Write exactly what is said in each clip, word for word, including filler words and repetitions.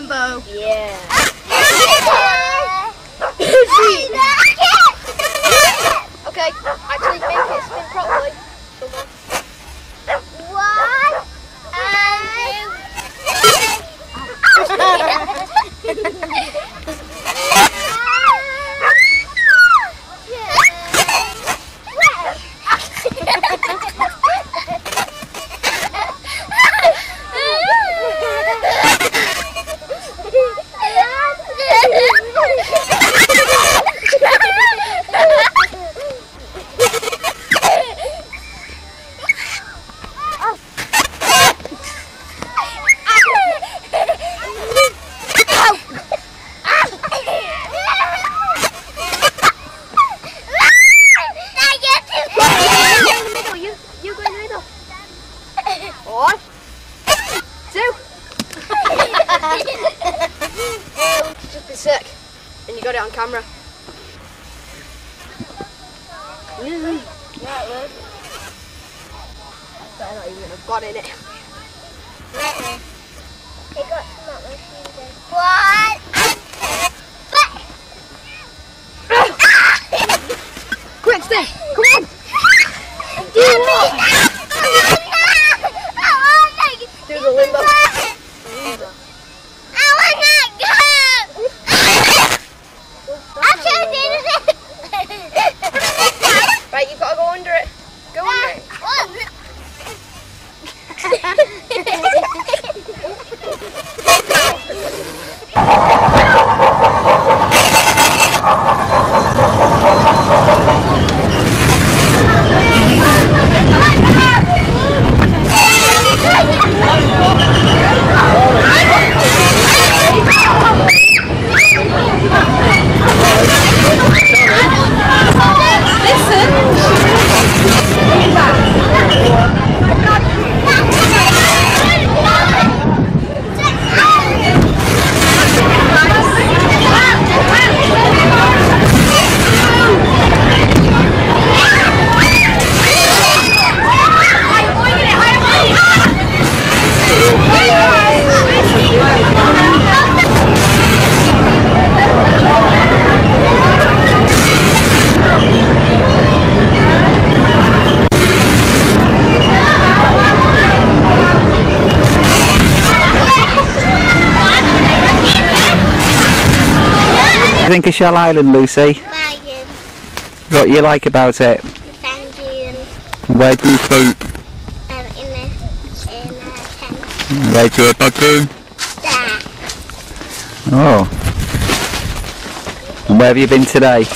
limbo. Yeah. Okay, actually make it spin properly. One Just be sick, and you got it on camera. Mm. Yeah, it was. Better not even have got in it. It got some of my fingers. What? Quick, stay! Come on! Do it! Do the limbo. Right, you've got to go under it. Go under it. What do you think of Shell Island, Lucy? Lion, What do you like about it? penguin, Where do you sleep? um, in a, in a tent. Where's your bedroom? There. Oh. And where have you been today? Um,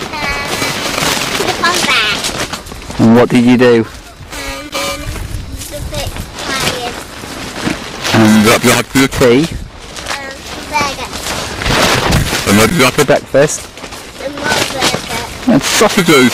on there. And what did you do? Um, the big lion. And what have you had for your tea? Um, burger. And what did you have for breakfast? The more burger. And sausages.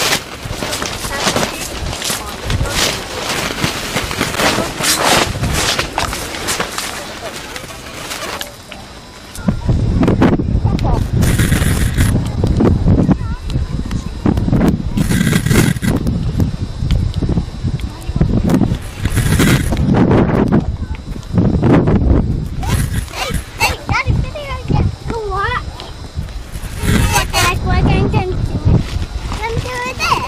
What the heck we're going to do? Come do this.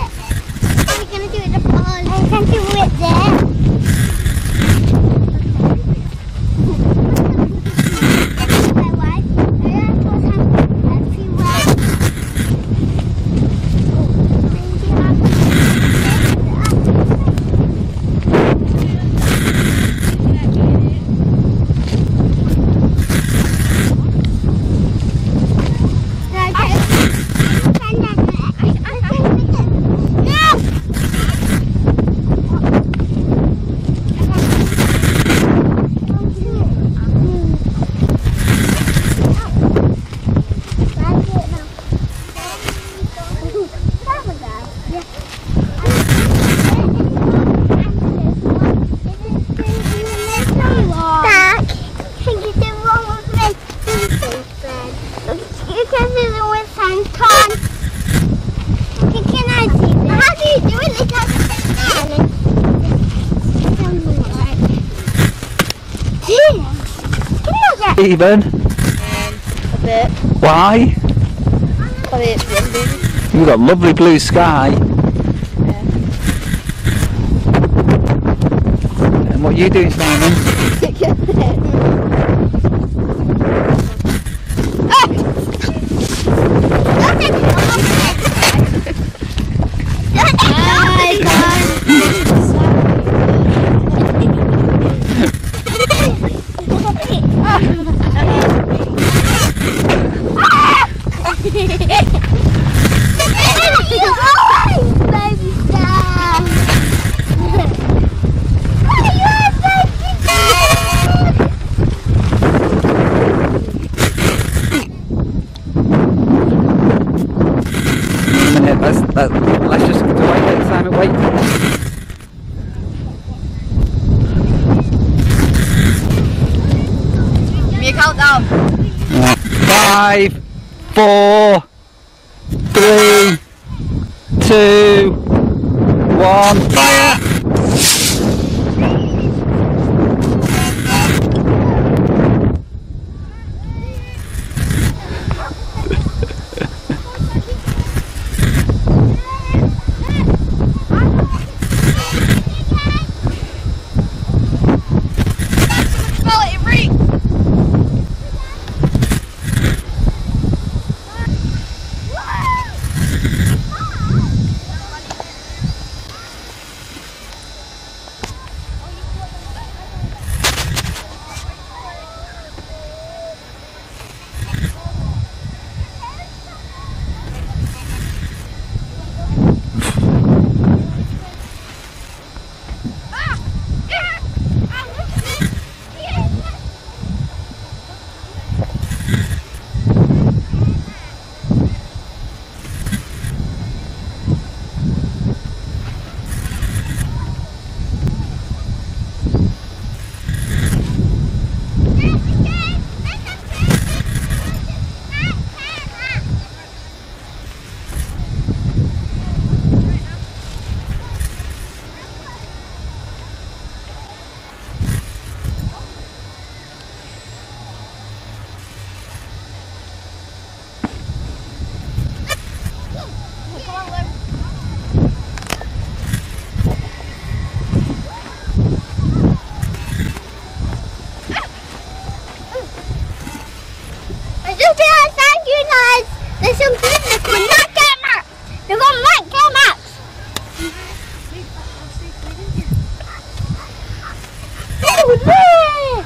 Stephen? Um, a bit. Why? Probably it's windy. You've got lovely blue sky. Yeah. And what are you doing, Simon? Let's, let's, let's just wait, wait, Simon, wait. Give me a countdown. Five, four, three, two, one, fire! Just behind thank you guys. There's some business with not get maps. They're gonna not get maps. Oh yeah!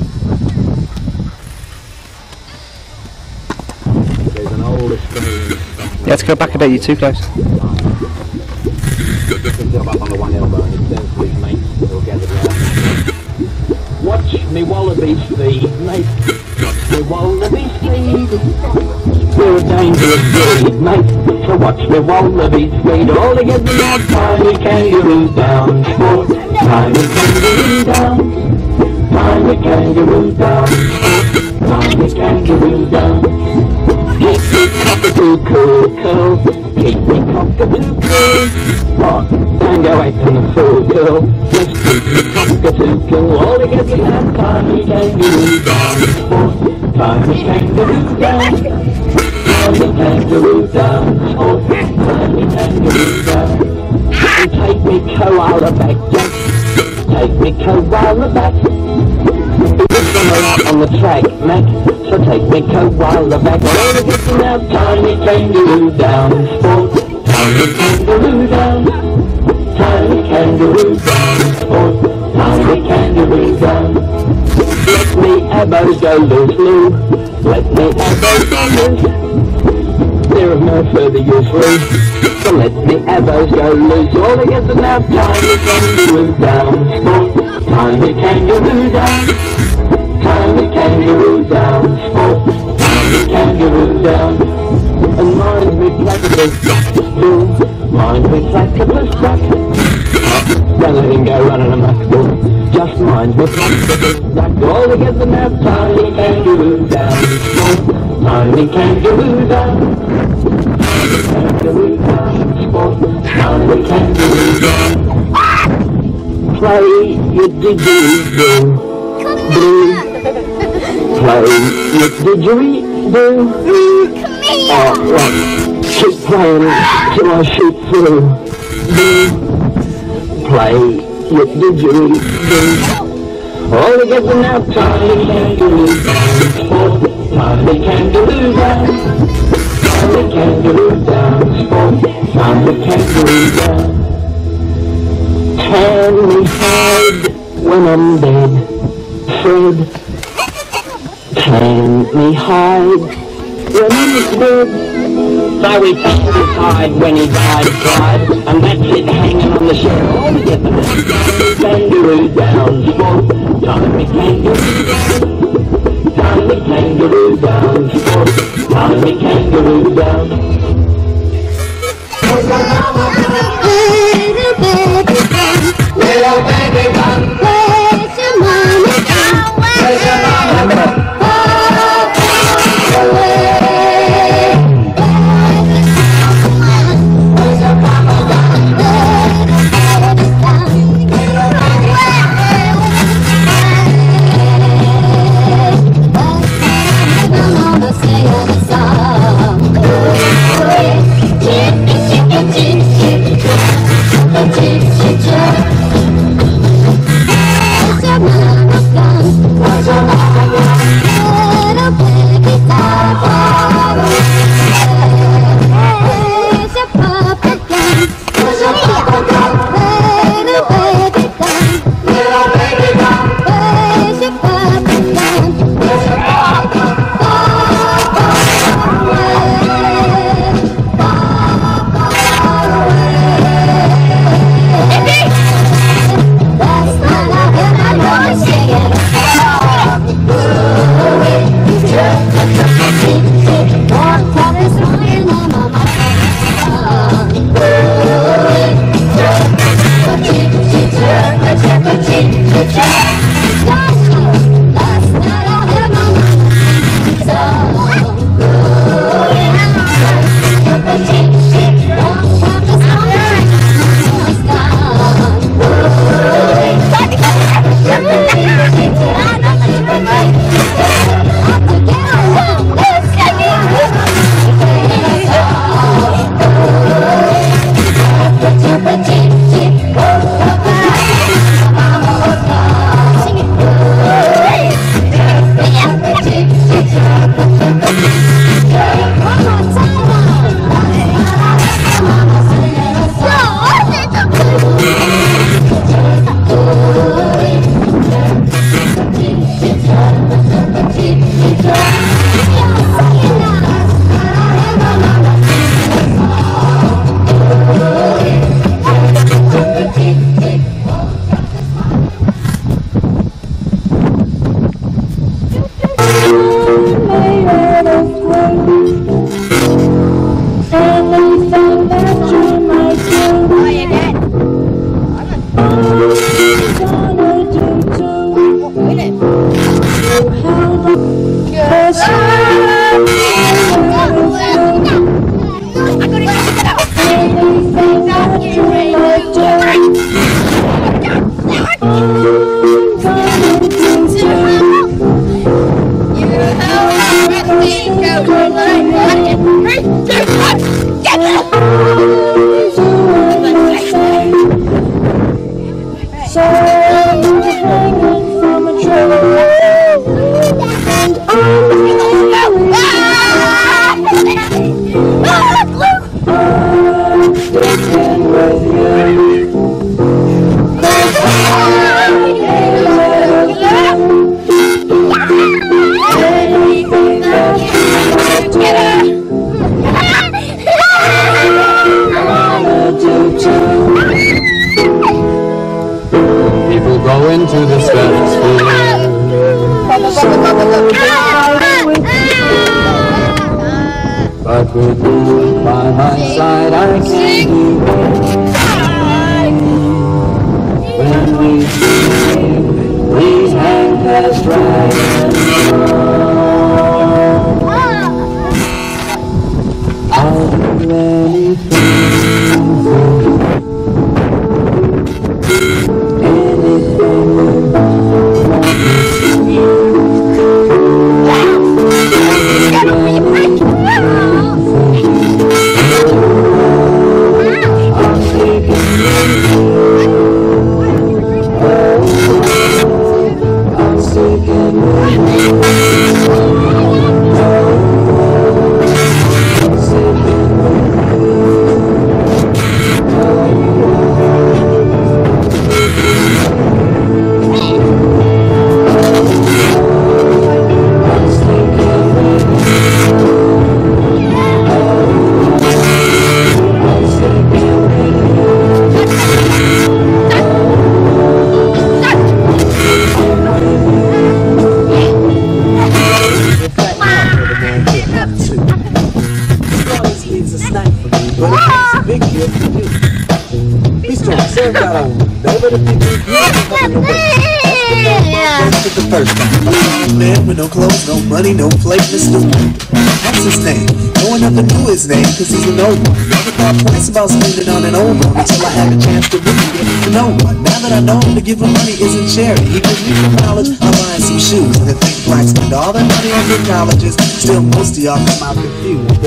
There's an old Australian. You have to go back a bit, you're too close. Picked up on the one elbow and he turns to his mates who are gathered round. Watch me wallabies feed, mate. Me wallabies feed. We're a dangerous breed, mate. So watch me wallabies feed. All together now, tiny kangaroo down. Sport, tiny kangaroo down. Tiny kangaroo down. Tiny kangaroo down. Keep me cockatoo cool, cool. Keep me cockatoo cool. What? Don't go acting a fool, cool. Just keep me cockatoo cool. All together now, tiny kangaroo down. Sport, tiny kangaroo down. Tiny kangaroo down. Sport, tiny kangaroo down. And take me koala back, Jack. Take me koala back. On the track, Mac, so take me koala back. All together now, tiny kangaroo down. Sport, tiny kangaroo down. Tiny kangaroo down. Sport, tiny kangaroo down. Let me abos go loose, Lou. Let me abos go loose. They're of no further use, Lou. So let me abos go loose. All together now, tiny kangaroo down. Sport, tiny kangaroo down. Tiny kangaroo down, sport, tiny kangaroo down. And mind me platypus still, mind me platypus duck. Don't let him go running amok, bull. Just mind me platypus duck. All together now, tiny kangaroo down, sport, tiny kangaroo down. Tiny kangaroo down, sport, tiny kangaroo down. Play your didgeridoo. Blue. play your didgeridoo. Oh, well, keep playing till I shoot through. Do play your didgeridoo. All together now, tiny kangaroo dance, tiny kangaroo dance, tiny kangaroo dance, tiny kangaroo dance. Can we hide when I'm dead, Fred? Can we hide when he's dead? So we found his hide when he died, cried, and that's it hanging on the shelf. All together now, kangaroo down, sport, tiny kangaroo down, tiny kangaroo down, sport, tiny kangaroo down. Little baby bum, where's your mama gone? Where's your mama gone? Into the stratosphere. But with you by my side, I can do anything. When we sing, please hang past right I'll do anything. Anything you want me to do. But if you do, you That's the first time. A man with no clothes, no money, no plate, Mister What's his name? No one ever knew his name, cause he's an old one. Never thought twice about spending on an old one until I had a chance to really get to know one. Now that I know to give him money isn't charity, he gives me from college, I'm buying some shoes. And they think blacks spend all their money on good colleges. Still, most of y'all come out confused.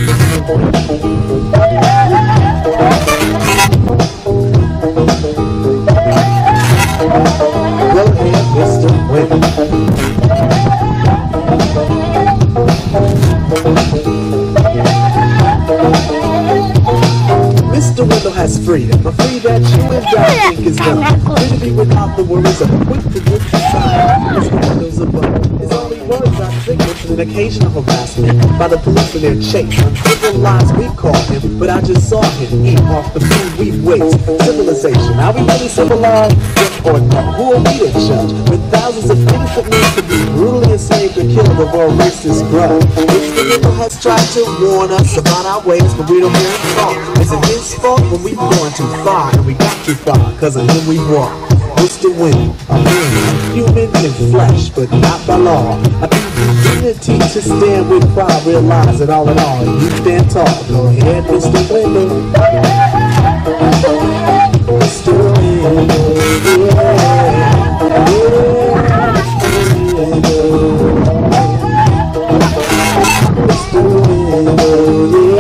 Go ahead, Mister Winner. Mister Wendell has freedom, a free that you and I think is done. Free to be without the worries of a quick to get society. Mister Wendell's above. His only words are signals and an occasional harassment by the police in their chase. Triple lies we call him, but I just saw him eat off the food we waste. Civilization, are we really civilized? Yes or no? Who are we to judge? With thousands of innocent men to be brutally enslaved or killed of our racist grudge. Mister Wendell has tried to warn us about our ways, but we don't hear him talk. Is it his fault when we've gone too far and we got too far? Cause of him we walk. Mister Wendell, a man, human in flesh, but not by law. I think the dignity to stand with pride, realize it all in all. You stand tall. Go ahead, Mister Wendell. Mister Wendell, yeah, yeah, Mister Wendell,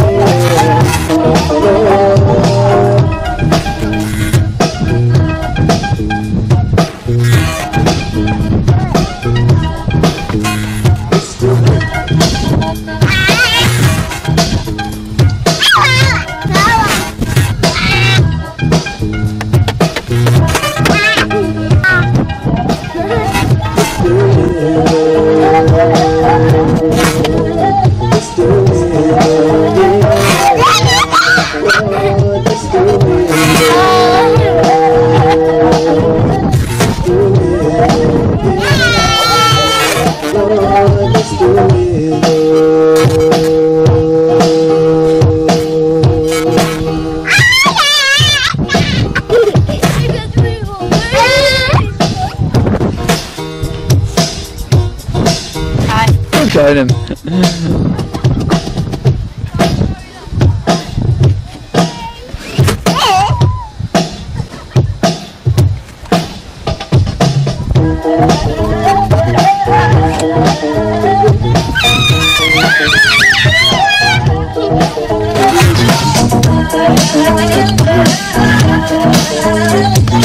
yeah. Join him. Thank you.